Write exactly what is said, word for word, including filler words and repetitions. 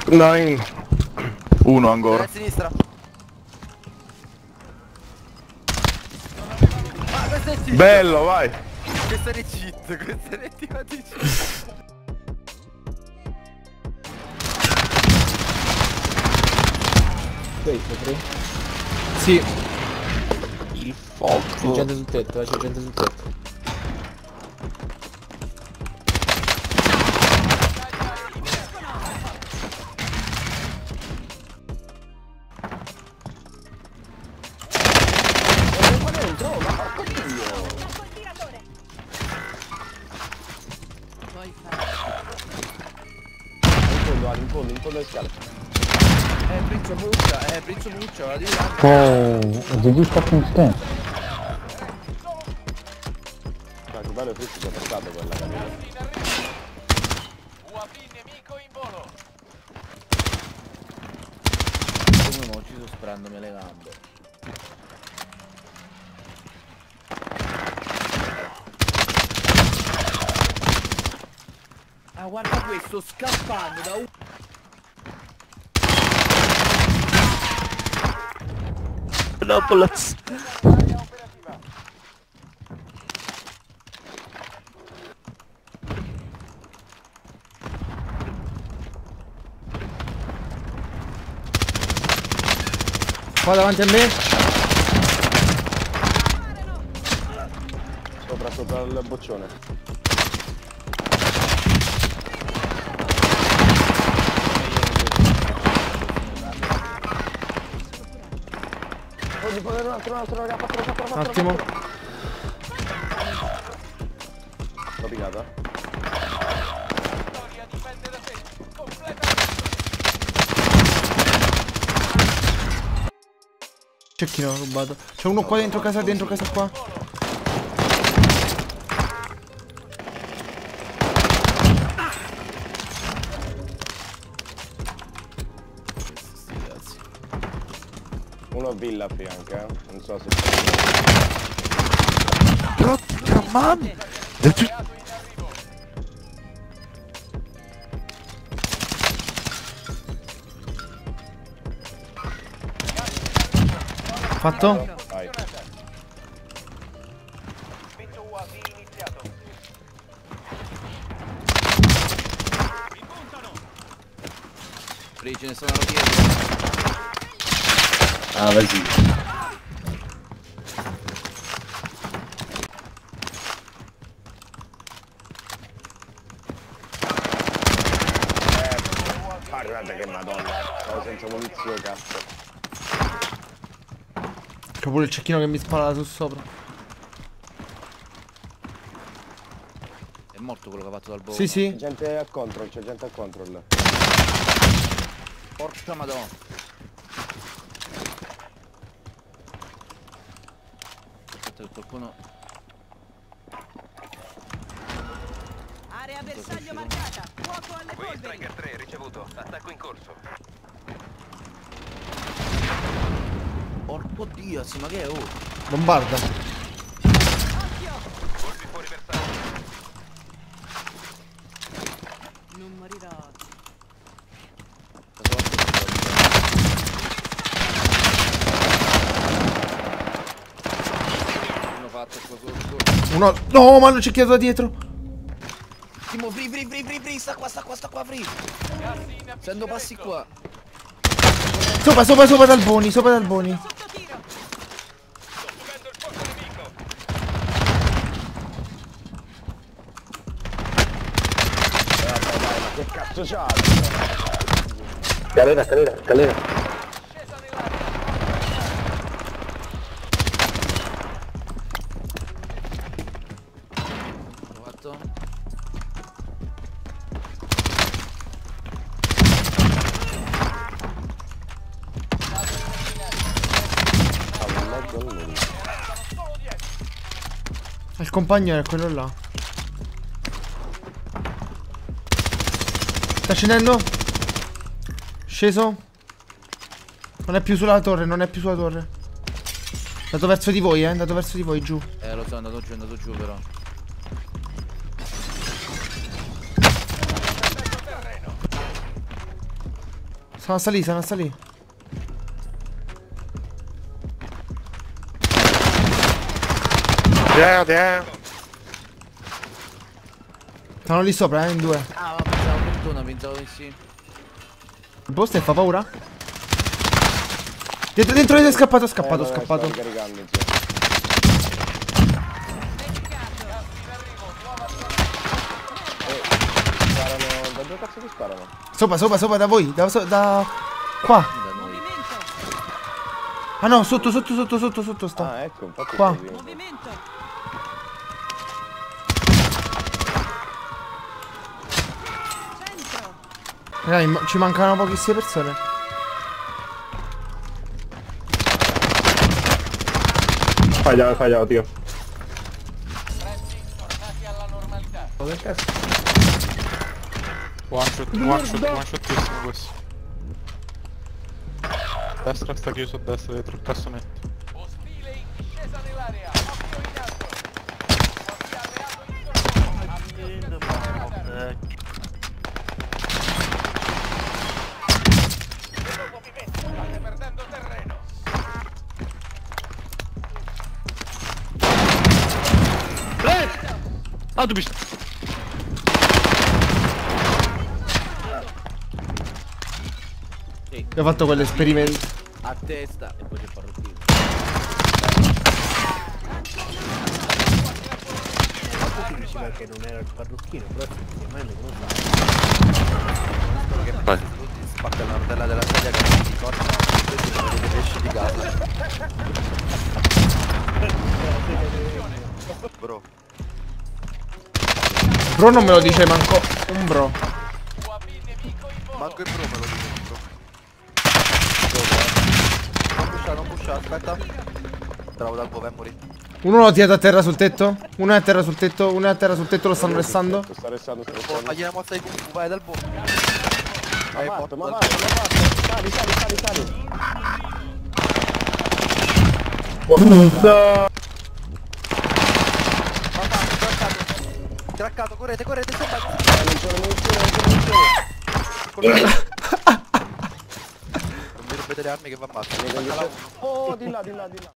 Nine. Uno ancora. A sinistra. Ah, questo è cheat. Bello, vai. Questo è cheat, questo è di cheat. Sì. Il fuoco. C'è gente sul tetto, eh, c'è gente sul tetto. In fondo, in fondo alle scale. Eh, Prinzo Buccia, eh, Prinzo Buccia, la di là. Oh, did you fucking stand? Ma che bello, Prinzo si è passato quella camera. U A V nemico in volo. Come mi ho ucciso sparandomi le gambe. Ah, guarda questo, scappando da un... Nopolas. Qua davanti a me. Sopra, sopra il boccione. Voglio fare un altro, un altro, raga, fatelo, fatelo, Un fatelo. attimo. L'ho pigliata? Vittoria dipende da te. Completa. Cecchino ho rubato. C'è uno qua dentro casa, dentro casa qua. Uno a villa a fianco, eh. Non so se... Porca mamma! Fatto? Vai. Spinto U A V iniziato. Free, ce ne sono dietro. Ah, vai sì. Guarda che madonna. Stavo senza munizione, cazzo. C'ho pure il cecchino che mi spara su sopra. È morto quello che ha fatto dal volo. Sì, sì. C'è gente al control, c'è gente al control. Porca madonna. Aspetta che qualcuno... Area bersaglio marcata. Fuoco alle Qui polveri. Striker tre ricevuto. Attacco in corso. Porco dio, sì, ma che è? Oh. Bombarda. Colpi fuori bersaglio. Non morirò. Uno fatto qua sotto. Uno. No, ma hanno cecchiato da dietro. Timo, free, free, free, free, free, sta qua, sta qua, sta qua, free. Sento passi qua. Sopra, sopra, sopra dal Boni, sopra dal Boni. Sotto tiro. Sto subendo il fuoco nemico. Che cazzo c'ha? Scalera, scalera, scalera. Scesa nell'aria. L'ho fatto. Il compagno è quello là. Sta scendendo? Sceso? Non è più sulla torre, non è più sulla torre. È andato verso di voi, eh, è andato verso di voi, giù. Eh, lo so, è andato giù, è andato giù però. Sono salì, sono salì. Dietro, dietro. Stanno lì sopra, eh, in due. Ah, ma pensavo fortuna, pensavo di sì. Il boss fa paura? Dentro, dentro, è scappato, è scappato, è Eh, vabbè, scappato. sto ricaricando, zio. Eh, sparano... Da dove cazzo ti sparano? Sopra, sopra, sopra, da voi. Da, so- da... Qua. Da noi. Ah no, sotto, sotto, sotto, sotto, sotto sta. Ah, ecco, infatti Qua. è così. Movimento. Centro. Dai, ma- ci mancano pochissime persone. Falla, falla, tío. Dove cazzo? One shot, one shot, one shotissimo questo. Destra sta chiuso a destra dietro il cassonetto. Ostile in discesa nell'area. Occhio in alto. Qualche alleato in corso. Movimento. State perdendo terreno. Ah, tu bist... Io ho fatto quell'esperimento. A testa e poi c'è il parrucchino. Perché non era il parrucchino, però effettivamente non lo Spero che Vai. tutti spacca la rotella della sedia che non ti corta e non vedete pesci di casa. Bro. Bro non me lo dice manco un bro. U A V nemico in volo. Manco il bro me lo dico, bro. Non pusha, non pusha, aspetta. Bravo dal boh, vai a morire. Uno l'ho tirato a terra sul tetto. Uno è a terra sul tetto. Uno è a terra sul tetto, lo stanno restando. Sta restando, sta Oh, restando. fagli una mossa di kung fu, vai dal boh. Ma Vai, fatto, ma dal fatto, ma fatto. Sali, sali, sali, sali. Craccato, correte, correte, sopra. Eh, non c'è munizione, non c'è munizione. Non mi rompete le armi che va basta. Mi condizione- Oh, di là, di là, di là.